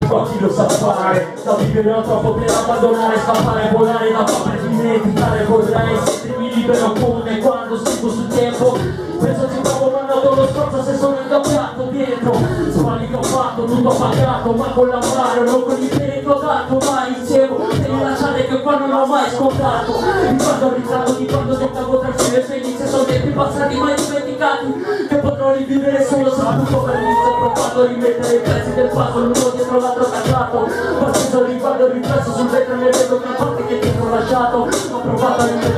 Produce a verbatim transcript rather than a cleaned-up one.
ma chi lo sa fare? Da vivere ho troppo per abbandonare, scappare, volare, da qua per dimenticare. Vorrei sentirmi libero come quando scrivo sul tempo. Penso ci provo ma noto lo sforzo se sono ingabbiato dietro. Sbagli che ho fatto, tutto pagato, ma con la mano, non con il bene che ho dato. Mai dicevo, devi lasciare che qua non ho mai scontato. Ricordo il ritratto di quando giocavo tra cielo e felice. Sono tempi passati mai dimenticati, che potrò rivivere solo se tutto per inizio. Ho provato a rimettere i pezzi del puzzle, uno dietro l'altro attaccato. Ma stesso riguardo il riflesso sul vetro e ne vedo che parte che ti ho lasciato. Ho provato a rimettere